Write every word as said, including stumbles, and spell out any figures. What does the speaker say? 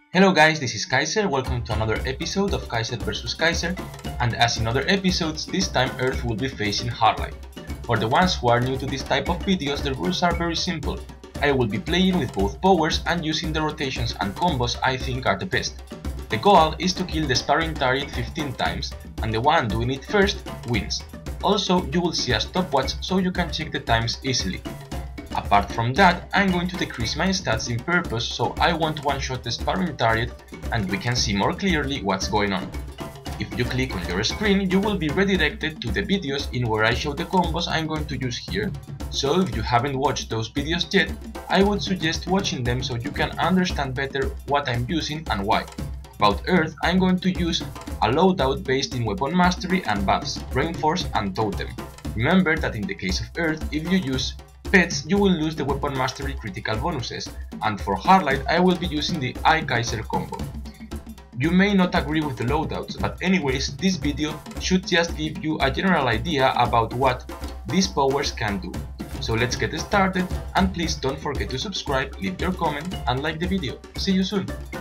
Hello guys, this is Kaiser, welcome to another episode of Kaiser versus. Kaiser, and as in other episodes, this time Earth will be facing Hardline. For the ones who are new to this type of videos, the rules are very simple. I will be playing with both powers and using the rotations and combos I think are the best. The goal is to kill the sparring target fifteen times, and the one doing it first wins. Also, you will see a stopwatch so you can check the times easily. Apart from that, I'm going to decrease my stats in purpose so I won't one-shot the sparring target and we can see more clearly what's going on. If you click on your screen, you will be redirected to the videos in where I show the combos I'm going to use here, so if you haven't watched those videos yet, I would suggest watching them so you can understand better what I'm using and why. About Earth, I'm going to use a loadout based in weapon mastery and buffs, reinforce and totem. Remember that in the case of Earth, if you use pets, you will lose the weapon mastery critical bonuses, and for Hardline I will be using the iKaiser combo. You may not agree with the loadouts, but anyways, this video should just give you a general idea about what these powers can do. So let's get started, and please don't forget to subscribe, leave your comment and like the video. See you soon!